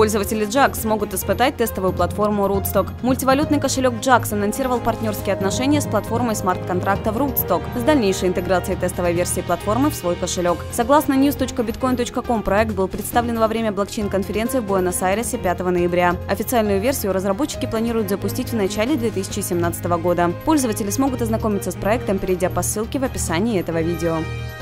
Пользователи Jaxx смогут испытать тестовую платформу Rootstock. Мультивалютный кошелек Jaxx анонсировал партнерские отношения с платформой смарт-контрактов Rootstock с дальнейшей интеграцией тестовой версии платформы в свой кошелек. Согласно news.bitcoin.com, проект был представлен во время блокчейн-конференции в Буэнос-Айресе 5 ноября. Официальную версию разработчики планируют запустить в начале 2017 года. Пользователи смогут ознакомиться с проектом, перейдя по ссылке в описании этого видео.